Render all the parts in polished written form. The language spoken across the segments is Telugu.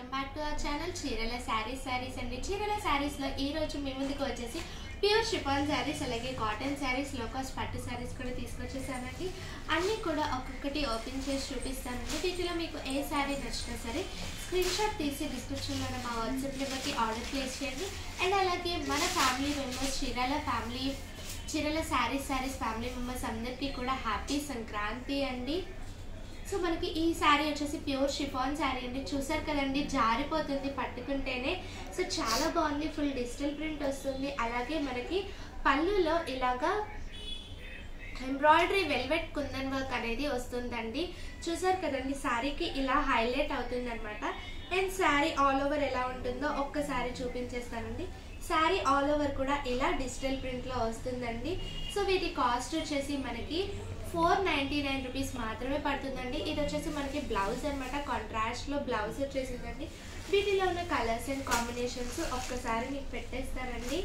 Welcome back to our channel చీరల శారీస్ అండి. చీరల శారీస్లో ఈరోజు మీ ముందుకు వచ్చేసి ప్యూర్ షిఫాన్ శారీస్ అలాగే కాటన్ శారీస్ లో కాస్ట్ పట్టు శారీస్ కూడా తీసుకొచ్చేసానండి. అన్నీ కూడా ఒక్కొక్కటి ఓపెన్ చేసి చూపిస్తానండి. వీటిలో మీకు ఏ శారీ నచ్చినా సరే స్క్రీన్ షాట్ తీసి డిస్క్రిప్షన్లో మా వాట్సాప్ నెంబర్కి ఆర్డర్ ప్లేస్ చేయండి. అండ్ అలాగే మన ఫ్యామిలీ మెంబర్స్ చీరల శారీస్ ఫ్యామిలీ మెంబర్స్ అందరికీ కూడా హ్యాపీ సంక్రాంతి అండి. సో మనకి ఈ శారీ వచ్చేసి ప్యూర్ షిఫాన్ శారీ అండి. చూసారు కదండి, జారిపోతుంది పట్టుకుంటేనే. సో చాలా బాగుంది, ఫుల్ డిజిటల్ ప్రింట్ వస్తుంది. అలాగే మనకి పళ్ళులో ఇలాగా ఎంబ్రాయిడరీ వెల్వెట్ కుందన్ వర్క్ అనేది వస్తుందండి. చూసారు కదండి, శారీకి ఇలా హైలైట్ అవుతుంది అనమాట. అండ్ శారీ ఆల్ ఓవర్ ఎలా ఉంటుందో ఒక్కసారి చూపించేస్తానండి. శారీ ఆల్ ఓవర్ కూడా ఇలా డిజిటల్ ప్రింట్లో వస్తుందండి. సో వీటి కాస్ట్ వచ్చేసి మనకి 499 రూపీస్ మాత్రమే పడుతుందండి. ఇది వచ్చేసి మనకి బ్లౌజ్ అనమాట, కాంట్రాస్ట్లో బ్లౌజ్ వచ్చేసిందండి. వీటిలో ఉన్న కలర్స్ అండ్ కాంబినేషన్స్ ఒక్కసారి మీకు పెట్టేస్తారండి.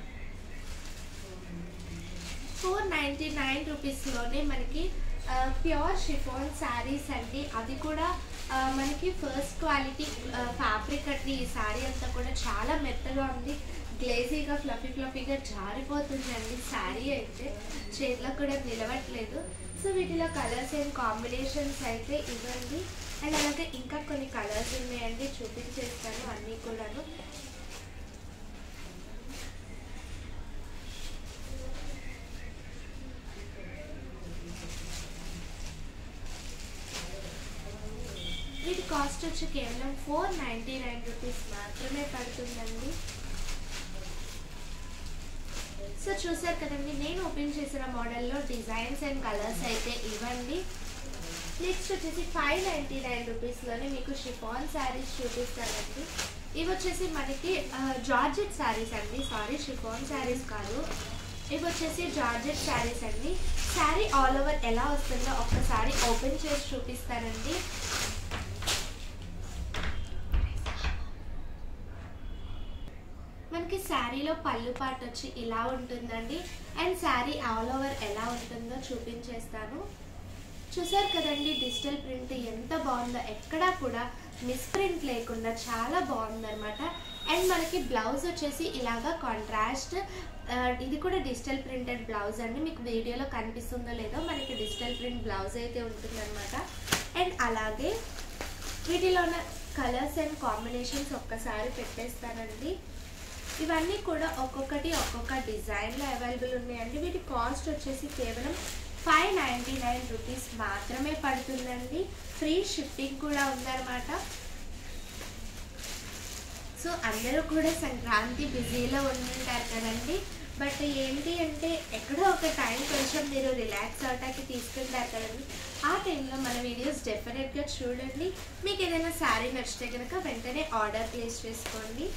499 రూపీస్లోనే మనకి ప్యూర్ షిఫాన్ శారీస్ అండి. అది కూడా మనకి ఫస్ట్ క్వాలిటీ ఫ్యాబ్రిక్ అండి. ఈ శారీ అంతా కూడా చాలా మెత్తగా ఉంది, గ్లేజీగా ఫ్లఫీగా జారిపోతుందండి. శారీ అయితే చేతిలో కూడా నిలవట్లేదు. సో వీటిలో కలర్స్ అండ్ కాంబినేషన్స్ అయితే ఇవ్వండి. అండ్ అలాగే ఇంకా కొన్ని కలర్స్ ఉన్నాయండి, చూపించేస్తాను అన్నీ కూడాను. వీటి కాస్ట్ వచ్చి కేవలం 499 రూపీస్ మాత్రమే పడుతుందండి. సో చూసారు కదండి, నేను ఓపెన్ చేసిన మోడల్లో డిజైన్స్ అండ్ కలర్స్ అయితే ఇవ్వండి. నెక్స్ట్ వచ్చేసి 599 రూపీస్లోనే మీకు షిఫాన్ శారీస్ చూపిస్తానండి. ఇవి వచ్చేసి మనకి జార్జెట్ శారీస్ అండి. సారీ, షిఫాన్ శారీస్ కాదు, ఇవి వచ్చేసి జార్జెట్ శారీస్ అండి. శారీ ఆల్ ఓవర్ ఎలా వస్తుందో ఒక్కసారి ఓపెన్ చేసి చూపిస్తానండి. మనకి శారీలో పళ్ళు పార్ట్ వచ్చి ఇలా ఉంటుందండి. అండ్ శారీ ఆల్ ఓవర్ ఎలా ఉంటుందో చూపించేస్తాను. చూసారు కదండి, డిజిటల్ ప్రింట్ ఎంత బాగుందో, ఎక్కడా కూడా మిస్ప్రింట్ లేకుండా చాలా బాగుందన్నమాట. అండ్ మనకి బ్లౌజ్ వచ్చేసి ఇలాగా కాంట్రాస్ట్, ఇది కూడా డిజిటల్ ప్రింటెడ్ బ్లౌజ్ అండి. మీకు వీడియోలో కనిపిస్తుందో లేదో, మనకి డిజిటల్ ప్రింట్ బ్లౌజ్ అయితే ఉంటుందన్నమాట. అండ్ అలాగే వీటిలో ఉన్న కలర్స్ అండ్ కాంబినేషన్స్ ఒక్కసారి పెట్టేస్తానండి. ఇవన్నీ కూడా ఒక్కొక్కటి ఒక్కొక్క డిజైన్లో అవైలబుల్ ఉన్నాయండి. వీటి కాస్ట్ వచ్చేసి కేవలం 599 రూపీస్ మాత్రమే పడుతుందండి. ఫ్రీ షిప్పింగ్ కూడా ఉందన్నమాట. సో అందరూ కూడా సంక్రాంతి బిజీలో ఉంటుంటారు కదండి. బట్ ఏంటి అంటే ఎక్కడో ఒక టైం కొంచెం మీరు రిలాక్స్ అవటానికి తీసుకుంటారు కదండి. ఆ టైంలో మన వీడియోస్ డెఫినెట్గా చూడండి. మీకు ఏదైనా శారీ నచ్చితే కనుక వెంటనే ఆర్డర్ ప్లేస్ చేసుకోండి.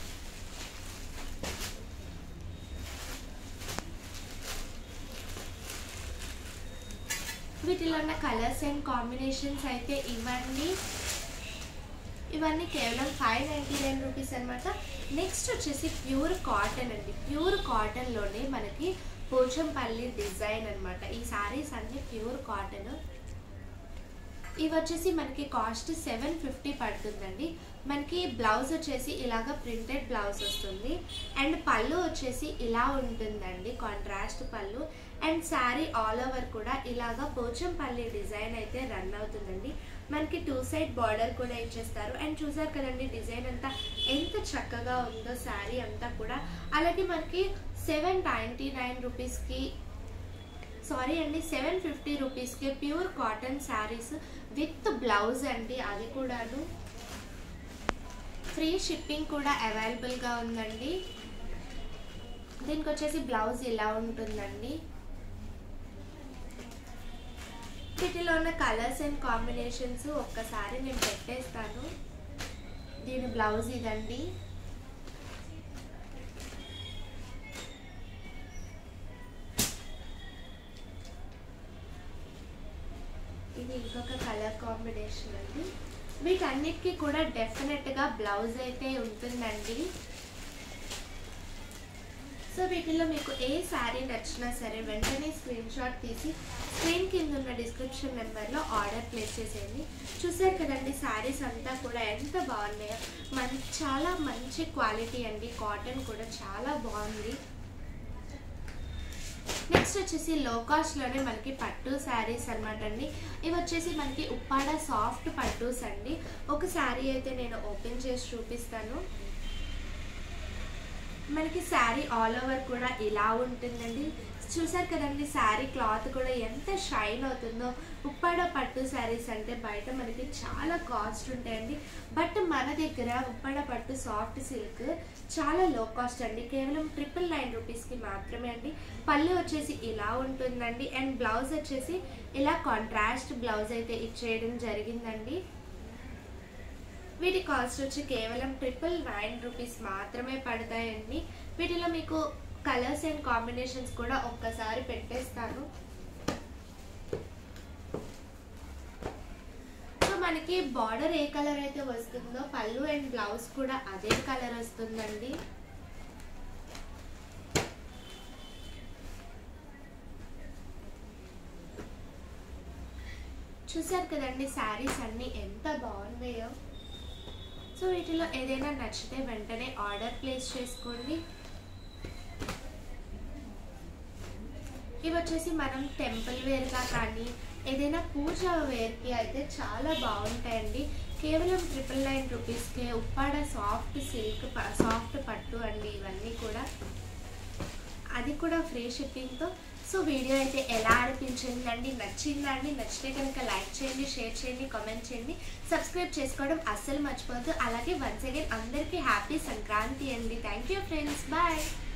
వీటిలో ఉన్న కలర్స్ అండ్ కాంబినేషన్స్ అయితే ఇవ్వండి. ఇవన్నీ కేవలం 599 రూపీస్ అనమాట. నెక్స్ట్ వచ్చేసి ప్యూర్ కాటన్ అండి. ప్యూర్ కాటన్లోనే మనకి పోచంపల్లి డిజైన్ అనమాట. ఈ శారీస్ అన్నీ ప్యూర్ కాటన్. ఇవి వచ్చేసి మనకి కాస్ట్ 750 పడుతుందండి. మనకి బ్లౌజ్ వచ్చేసి ఇలాగ ప్రింటెడ్ బ్లౌజ్ వస్తుంది. అండ్ పళ్ళు వచ్చేసి ఇలా ఉంటుందండి, కాంట్రాస్ట్ పళ్ళు. అండ్ శారీ ఆల్ ఓవర్ కూడా ఇలాగ పోచంపల్లి డిజైన్ అయితే రన్ అవుతుందండి. మనకి 2 సైడ్ బార్డర్ కూడా ఇచ్చేస్తారు. అండ్ చూసారు కదండి, డిజైన్ అంతా ఎంత చక్కగా ఉందో శారీ అంతా కూడా. అలాగే మనకి 799 రూపీస్కి, సారీ అండి, 750 రూపీస్కి pure cotton saris with blouse అండి. అది కూడాను ఫ్రీ షిప్పింగ్ కూడా అవైలబుల్గా ఉందండి. దీనికి వచ్చేసి బ్లౌజ్ ఇలా ఉంటుందండి. వీటిలో ఉన్న కలర్స్ అండ్ కాంబినేషన్స్ ఒక్కసారి నేను పెట్టేస్తాను. దీని బ్లౌజ్ ఇదండి. ఇది ఇంకొక కలర్ కాంబినేషన్ అండి. వీటన్నిటికీ కూడా డెఫినెట్గా బ్లౌజ్ అయితే ఉంటుందండి. సో వీటిలో మీకు ఏ శారీ నచ్చినా సరే వెంటనే స్క్రీన్ షాట్ తీసి స్క్రీన్ కింద ఉన్న డిస్క్రిప్షన్ నెంబర్లో ఆర్డర్ ప్లేస్ చేసేయండి. చూసారు కదండి శారీస్ అంతా కూడా ఎంత బాగున్నాయో, చాలా మంచి క్వాలిటీ అండి. కాటన్ కూడా చాలా బాగుంది. నెక్స్ట్ వచ్చేసి లో కాస్ట్లోనే మనకి పట్టు శారీస్ అనమాట అండి. ఇవి వచ్చేసి మనకి ఉప్పాడ సాఫ్ట్ పట్టూస్ అండి. ఒక శారీ అయితే నేను ఓపెన్ చేసి చూపిస్తాను. మనకి శారీ ఆల్ ఓవర్ కూడా ఇలా ఉంటుందండి. చూసారు కదండి శారీ క్లాత్ కూడా ఎంత షైన్ అవుతుందో. ఉప్పాడ పట్టు శారీస్ అంటే బయట మనకి చాలా కాస్ట్ ఉంటాయండి, బట్ మన దగ్గర ఉప్పాడ పట్టు సాఫ్ట్ సిల్క్ చాలా లో కాస్ట్ అండి. కేవలం 999 రూపీస్కి మాత్రమే అండి. పళ్ళు వచ్చేసి ఇలా ఉంటుందండి అండ్ బ్లౌజ్ వచ్చేసి ఇలా కాంట్రాస్ట్ బ్లౌజ్ అయితే ఇచ్చేయడం జరిగిందండి. వీటి కాస్ట్ వచ్చి కేవలం 999 రూపీస్ మాత్రమే పడతాయండి. వీటిలో మీకు కలర్స్ అండ్ కాంబినేషన్స్ కూడా ఒక్కసారి పెట్టేస్తాను. సో మనకి బార్డర్ ఏ కలర్ అయితే వస్తుందో పళ్ళు అండ్ బ్లౌజ్ కూడా అదే కలర్ వస్తుందండి. చూసారు కదండి శారీస్ అన్నీ ఎంత బాగున్నాయో. సో వీటిలో ఏదైనా నచ్చితే వెంటనే ఆర్డర్ ప్లేస్ చేసుకోండి. ఇవి వచ్చేసి మనం టెంపుల్ వేర్గా కానీ ఏదైనా పూజ వేర్కి అయితే చాలా బాగుంటాయండి. కేవలం 999 రూపీస్కే ఉప్పాడ సాఫ్ట్ సిల్క్ సాఫ్ట్ పట్టు అండి. ఇవన్నీ కూడా అది కూడా ఫ్రీ షిప్పింగ్తో. సో వీడియో అయితే ఎలా అనిపించిందండి, నచ్చిందండి? నచ్చితే కనుక లైక్ చేయండి, షేర్ చేయండి, కామెంట్ చేయండి, సబ్స్క్రైబ్ చేసుకోవడం అస్సలు మర్చిపోవద్దు. అలాగే వన్స్ అగైన్ అందరికీ హ్యాపీ సంక్రాంతి అండి. Thank you friends, bye.